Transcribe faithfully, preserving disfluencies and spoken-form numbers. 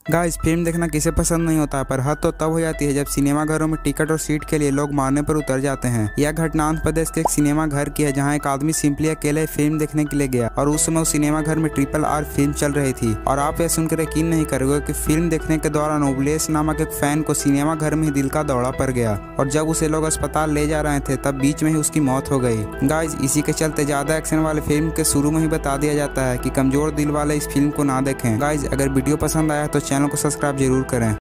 Guys, film देखना किसे पसंद नहीं होता है, पर हद तो तब हो जाती है जब सिनेमा घरों में टिकट और सीट के लिए लोग मारने पर उतर जाते हैं। यह घटना आंध्र प्रदेश के एक सिनेमा घर की है, जहां एक आदमी सिंपली अकेले फिल्म देखने के लिए गया और उस समय उस सिनेमा घर में ट्रिपल आर फिल्म चल रही थी। और आप यह सुनकर यकीन नहीं करोगे कि फिल्म देखने के दौरान ओबलेस नामक एक फैन को सिनेमा घर में ही दिल का दौरा पड़ गया और जब उसे लोग अस्पताल ले जा रहे थे तब बीच में ही उसकी मौत हो गई। गाइस, इसी के चलते ज्यादा एक्शन वाले फिल्म के शुरू में ही बता दिया जाता है कि कमजोर दिल वाले इस फिल्म को ना देखें। गाइस, अगर वीडियो पसंद आया तो चैनल को सब्सक्राइब जरूर करें।